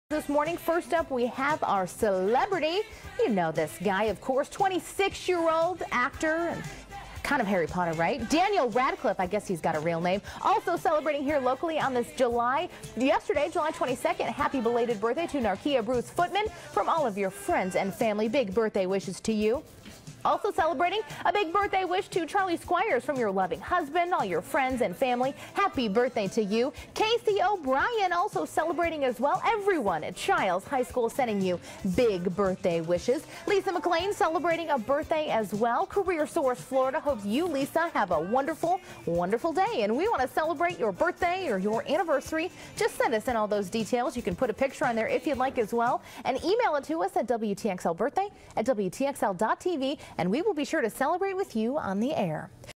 This morning, first up, we have our celebrity. You know this guy, of course, 26-year-old actor and kind of Harry Potter, right? Daniel Radcliffe, I guess he's got a real name. Also celebrating here locally on this yesterday, July 22nd. Happy belated birthday to Narkia Bruce Footman from all of your friends and family. Big birthday wishes to you. Also celebrating a big birthday wish to Charlie Squires from your loving husband, all your friends and family. Happy birthday to you. Casey O'Brien also celebrating as well. Everyone at Childs High School sending you big birthday wishes. Lisa McLean celebrating a birthday as well. Career Source Florida hopes you, Lisa, have a wonderful, wonderful day. And we want to celebrate your birthday or your anniversary. Just send us in all those details. You can put a picture on there if you'd like as well. And email it to us at WTXLbirthday@WTXL.tv. And we will be sure to celebrate with you on the air.